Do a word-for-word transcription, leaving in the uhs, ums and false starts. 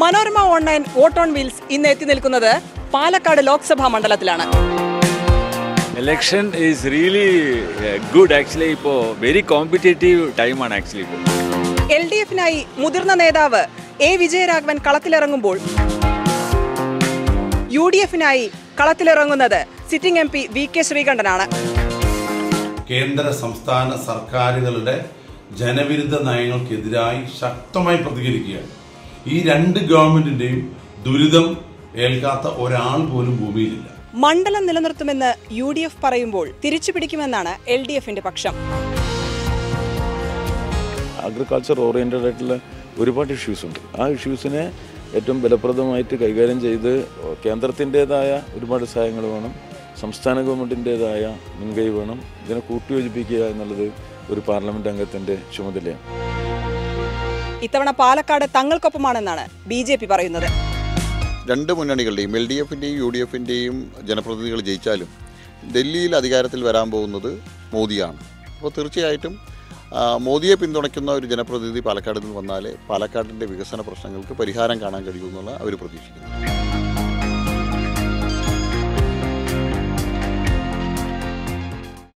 Manorama online vote on wheels ഇന്ന് എത്തി നിൽക്കുന്നത് പാലക്കാട് ലോക്സഭാ മണ്ഡലത്തിലാണ്. Election is really good actually. ഇപ്പോ വെരി കോമ്പറ്റേറ്റീവ് ടൈമാണ് ആക്ച്വലി ഇപ്പോൾ. എൽ ഡി എഫിനായി മുതിർന്ന നേതാവ് എ വിജയരാഘവൻ കളത്തിലിറങ്ങുമ്പോൾ യു ഡി എഫിനായി കളത്തിലിറങ്ങുന്നത് sitting M P V K ശ്രീകണ്ഠനാണ്. കേന്ദ്ര സംസ്ഥാന സർക്കാരുകളുടെ ജനവിരുദ്ധ നയങ്ങൾക്കെതിരായി ശക്തമായി പ്രതികരിക്കുകയാണ്. ഈ രണ്ട് ഗവൺമെന്റിന്റെയും ദുരിതം ഏൽക്കാത്ത ഒരാൾ പോലും ഭൂമിയിലില്ല. മണ്ഡലം നിലനിർത്തുമെന്ന് യു ഡി എഫ് പറയുമ്പോൾ തിരിച്ചു പിടിക്കുമെന്നാണ് എൽ ഡി എഫിന്റെ പക്ഷം. അഗ്രികൾച്ചർ ഓറിയന്റഡ് ആയിട്ടുള്ള ഒരുപാട് ഇഷ്യൂസ് ഉണ്ട്. ആ ഇഷ്യൂസിനെ ഏറ്റവും ഫലപ്രദമായിട്ട് കൈകാര്യം ചെയ്ത് കേന്ദ്രത്തിൻ്റെതായ ഒരുപാട് സഹായങ്ങൾ വേണം, സംസ്ഥാന ഗവൺമെൻറ്റിൻ്റെതായ മുൻകൈ വേണം. ഇതിനെ കൂട്ടിയോജിപ്പിക്കുക എന്നുള്ളത് ഒരു പാർലമെന്റ് അംഗത്തിന്റെ ചുമതലയാണ്. ഇത്തവണ പാലക്കാട് തങ്ങൾക്കൊപ്പമാണെന്നാണ് ബി ജെ പി പറയുന്നത്. രണ്ട് മുന്നണികളുടെയും എൽ ഡി എഫിൻ്റെയും യു ഡി എഫിൻ്റെയും ജനപ്രതിനിധികൾ ജയിച്ചാലും ഡൽഹിയിൽ അധികാരത്തിൽ വരാൻ പോകുന്നത് മോദിയാണ്. അപ്പോൾ തീർച്ചയായിട്ടും മോദിയെ പിന്തുണയ്ക്കുന്ന ഒരു ജനപ്രതിനിധി പാലക്കാട് നിന്ന് വന്നാൽ പാലക്കാടിൻ്റെ വികസന പ്രശ്നങ്ങൾക്ക് പരിഹാരം കാണാൻ കഴിയുമെന്നുള്ള അവർ പ്രതീക്ഷിക്കുന്നു.